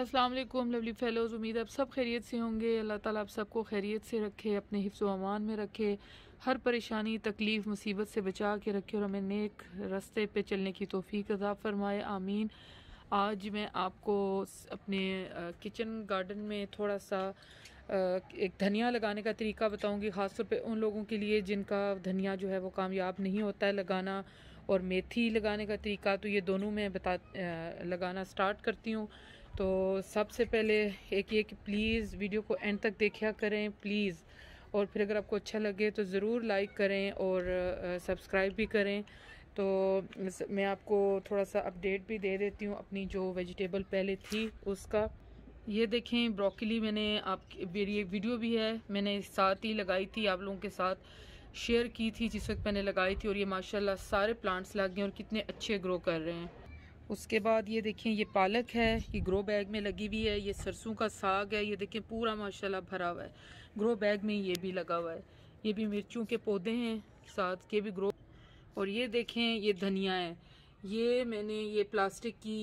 अस्सलाम वालेकुम lovely fellows. उम्मीद है आप सब खैरियत से होंगे। अल्लाह ताला आप सबको खैरियत से रखे, अपने हिफ्ज़ व अमान में रखे, हर परेशानी तकलीफ़ मुसीबत से बचा के रखे और हमें नेक रास्ते पे चलने की तौफीक अता फरमाए, आमीन। आज मैं आपको अपने किचन गार्डन में थोड़ा सा एक धनिया लगाने का तरीका बताऊंगी, ख़ासतौर पे उन लोगों के लिए जिनका धनिया जो है वो कामयाब नहीं होता है लगाना, और मेथी लगाने का तरीका। तो ये दोनों मैं लगाना स्टार्ट करती हूँ। तो सबसे पहले एक ये कि प्लीज़ वीडियो को एंड तक देखा करें प्लीज़, और फिर अगर आपको अच्छा लगे तो ज़रूर लाइक करें और सब्सक्राइब भी करें। तो मैं आपको थोड़ा सा अपडेट भी दे देती हूँ अपनी जो वेजिटेबल पहले थी उसका। ये देखें ब्रोकली, मैंने मेरी एक वीडियो भी है, मैंने साथ ही लगाई थी, आप लोगों के साथ शेयर की थी जिस वक्त मैंने लगाई थी, और ये माशाल्लाह सारे प्लांट्स लग गए और कितने अच्छे ग्रो कर रहे हैं। उसके बाद ये देखें ये पालक है, ये ग्रो बैग में लगी हुई है। ये सरसों का साग है, ये देखें पूरा माशाल्लाह भरा हुआ है ग्रो बैग में, ये भी लगा हुआ है। ये भी मिर्चों के पौधे हैं साथ के भी ग्रो। और ये देखें ये धनिया है, ये मैंने ये प्लास्टिक की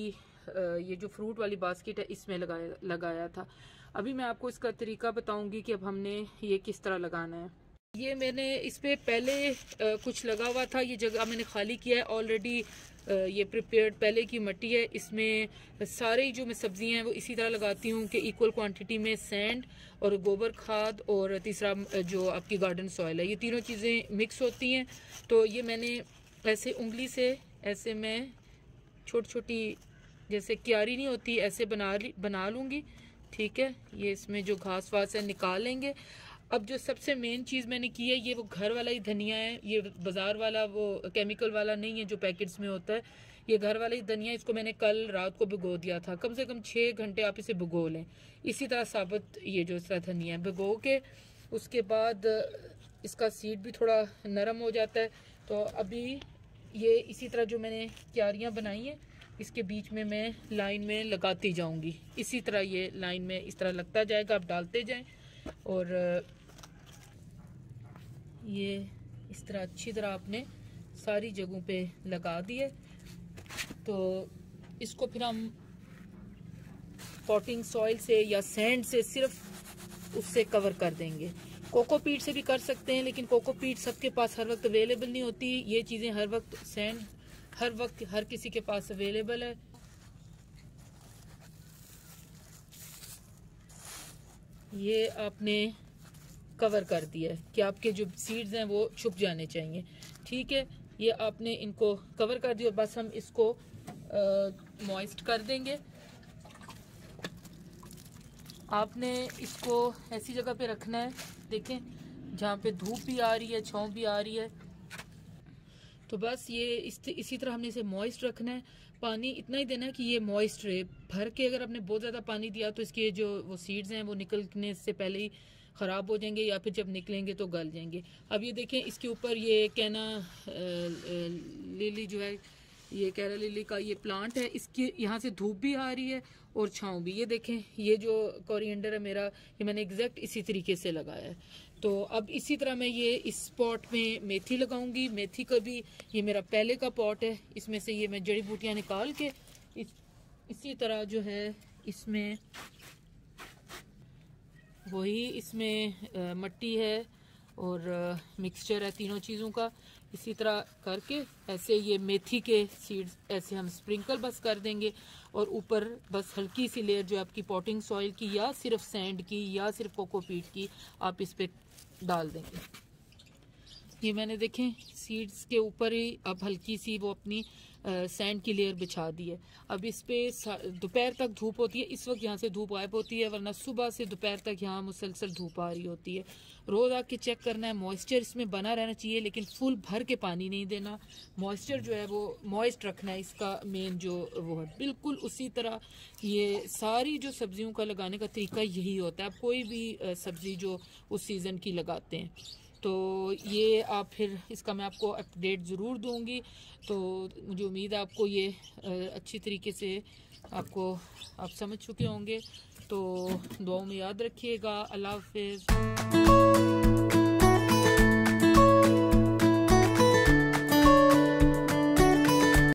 ये जो फ्रूट वाली बास्केट है इसमें लगाया था। अभी मैं आपको इसका तरीका बताऊंगी कि अब हमने ये किस तरह लगाना है। ये मैंने इस पे पहले कुछ लगा हुआ था, ये जगह मैंने खाली किया है ऑलरेडी। ये प्रिपेयर्ड पहले की मिट्टी है, इसमें सारे जो मैं सब्जियां हैं वो इसी तरह लगाती हूँ कि इक्वल क्वांटिटी में सैंड और गोबर खाद और तीसरा जो आपकी गार्डन सॉइल है, ये तीनों चीज़ें मिक्स होती हैं। तो ये मैंने ऐसे उंगली से ऐसे मैं छोटी छोटी जैसे क्यारी नहीं होती ऐसे बना लूँगी, ठीक है। ये इसमें जो घास वास है निकाल लेंगे। अब जो सबसे मेन चीज़ मैंने की है, ये वो घर वाला ही धनिया है, ये बाजार वाला वो केमिकल वाला नहीं है जो पैकेट्स में होता है। ये घर वाला ही धनिया, इसको मैंने कल रात को भिगो दिया था, कम से कम 6 घंटे आप इसे भिगो लें। इसी तरह साबुत ये जो इसका धनिया है भिगो के उसके बाद इसका सीड भी थोड़ा नरम हो जाता है। तो अभी ये इसी तरह जो मैंने क्यारियाँ बनाई हैं इसके बीच में मैं लाइन में लगाती जाऊँगी, इसी तरह ये लाइन में इस तरह लगता जाएगा, आप डालते जाएँ। और ये इस तरह अच्छी तरह आपने सारी जगहों पे लगा दिए। तो इसको फिर हम पॉटिंग सॉइल से या सैंड से सिर्फ उससे कवर कर देंगे। कोकोपीट से भी कर सकते हैं, लेकिन कोकोपीट सबके पास हर वक्त अवेलेबल नहीं होती। ये चीज़ें हर वक्त सैंड हर वक्त हर किसी के पास अवेलेबल है। ये आपने कवर कर दिया है कि आपके जो सीड्स हैं वो छुप जाने चाहिए, ठीक है। ये आपने इनको कवर कर दिया और बस हम इसको मॉइस्ट कर देंगे। आपने इसको ऐसी जगह पे रखना है, देखें जहाँ पे धूप भी आ रही है छाँव भी आ रही है। तो बस ये इसी तरह हमने इसे मॉइस्ट रखना है। पानी इतना ही देना है कि ये मॉइस्ट रहे। भर के अगर आपने बहुत ज़्यादा पानी दिया तो इसके जो वो सीड्स हैं वो निकलने से पहले ही ख़राब हो जाएंगे, या फिर जब निकलेंगे तो गल जाएंगे। अब ये देखें इसके ऊपर ये कैना लिली जो है, ये कैरा लिली का ये प्लांट है, इसकी यहाँ से धूप भी आ रही है और छाँव भी। ये देखें ये जो कोरिएंडर है मेरा, ये मैंने एग्जैक्ट इसी तरीके से लगाया है। तो अब इसी तरह मैं ये इस पॉट में मेथी लगाऊंगी। मेथी का भी ये मेरा पहले का पॉट है, इसमें से ये मैं जड़ी बूटियाँ निकाल के इसी तरह जो है इसमें वही इसमें मिट्टी है और मिक्सचर है तीनों चीज़ों का। इसी तरह करके ऐसे ये मेथी के सीड्स ऐसे हम स्प्रिंकल बस कर देंगे, और ऊपर बस हल्की सी लेयर जो आपकी पॉटिंग सॉइल की या सिर्फ सैंड की या सिर्फ कोकोपीट की आप इस पे डाल देंगे। ये मैंने देखें सीड्स के ऊपर ही अब हल्की सी वो अपनी सैंड की लेयर बिछा दी है। अब इस पे दोपहर तक धूप होती है, इस वक्त यहाँ से धूप गायब होती है, वरना सुबह से दोपहर तक यहाँ मुसलसल धूप आ रही होती है। रोज़ आके चेक करना है, मॉइस्चर इसमें बना रहना चाहिए, लेकिन फुल भर के पानी नहीं देना। मॉइस्चर जो है वो मॉइस्ट रखना है, इसका मेन जो वो है। बिल्कुल उसी तरह ये सारी जो सब्जियों का लगाने का तरीका यही होता है। आप कोई भी सब्जी जो उस सीज़न की लगाते हैं तो ये आप फिर इसका मैं आपको अपडेट ज़रूर दूंगी। तो मुझे उम्मीद है आपको ये अच्छी तरीके से आप समझ चुके होंगे। तो दुआओं में याद रखिएगा। अल्लाह हाफ़िज़।